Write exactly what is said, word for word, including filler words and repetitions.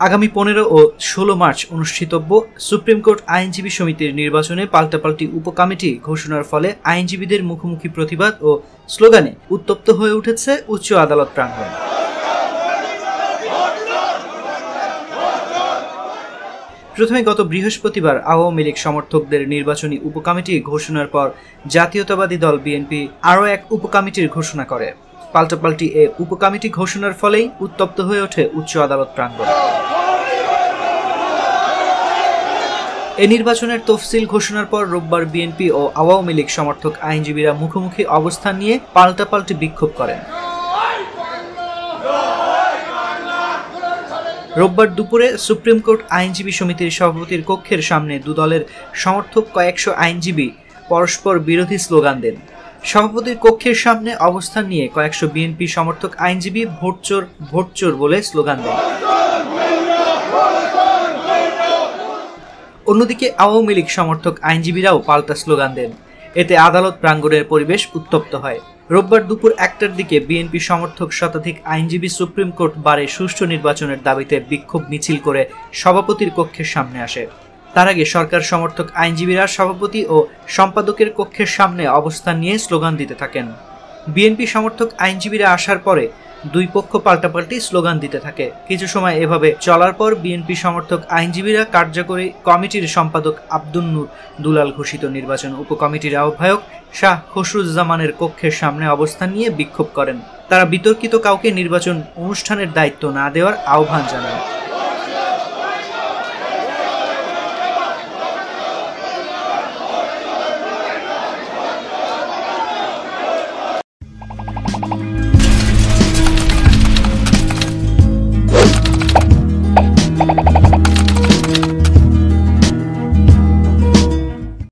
আগামী পনেরো ও ষোলো মার্চ অনুষ্ঠিতব্য সুপ্রিম কোর্ট আইনজীবী সমিতির নির্বাচনে পাল্টাপাল্টি উপকমিটি ঘোষণার ফলে আইনজীবীদের মুখোমুখি প্রতিবাদ ও স্লোগানে উত্তপ্ত হয়ে উঠেছে উচ্চ আদালত প্রাঙ্গণ। প্রথমে গত বৃহস্পতিবার আওয়ামী লীগ সমর্থকদের নির্বাচনী উপকমিটি ঘোষণার পর জাতীয়তাবাদী দল বিএনপি আরও এক উপকমিটির ঘোষণা করে। পাল্টাপাল্টি এ উপকমিটি ঘোষণার ফলেই উত্তপ্ত হয়ে ওঠে উচ্চ আদালত প্রাঙ্গণ। এ নির্বাচনের তফসিল ঘোষণার পর রোববার বিএনপি ও আওয়ামী লীগ সমর্থক আইনজীবীরা মুখোমুখি অবস্থান নিয়ে পাল্টাপাল্টি বিক্ষোভ করেন। রোববার দুপুরে সুপ্রিম কোর্ট আইনজীবী সমিতির সভাপতির কক্ষের সামনে দুদলের সমর্থক কয়েকশো আইনজীবী পরস্পর বিরোধী স্লোগান দেন। সভাপতির কক্ষের সামনে অবস্থান নিয়ে কয়েকশো বিএনপি সমর্থক আইনজীবী ভোটচোর ভোটচোর বলে স্লোগান দেন। অন্যদিকে আওয়ামী লীগ সমর্থক আইনজীবীরাও পাল্টা স্লোগান দেন। এতে আদালত প্রাঙ্গণের পরিবেশ উত্তপ্ত হয়। রোববার দুপুর একটার দিকে বিএনপি সমর্থক শতাধিক আইনজীবী সুপ্রিম কোর্ট বারে সুষ্ঠু নির্বাচনের দাবিতে বিক্ষোভ মিছিল করে সভাপতির কক্ষের সামনে আসে। তার আগে সরকার সমর্থক আইনজীবীরা সভাপতি ও সম্পাদকের কক্ষের সামনে অবস্থান নিয়ে স্লোগান দিতে থাকেন। বিএনপি সমর্থক আইনজীবীরা আসার পরে দুই পক্ষ পাল্টাপাল্টি স্লোগান দিতে থাকে। কিছু সময় এভাবে চলার পর বিএনপি সমর্থক আইনজীবীরা কার্যকরী কমিটির সম্পাদক আব্দুন নূর দুলাল ঘোষিত নির্বাচন উপকমিটির আহ্বায়ক শাহ খসরুজ্জামানের কক্ষের সামনে অবস্থান নিয়ে বিক্ষোভ করেন। তারা বিতর্কিত কাউকে নির্বাচন অনুষ্ঠানের দায়িত্ব না দেওয়ার আহ্বান জানান।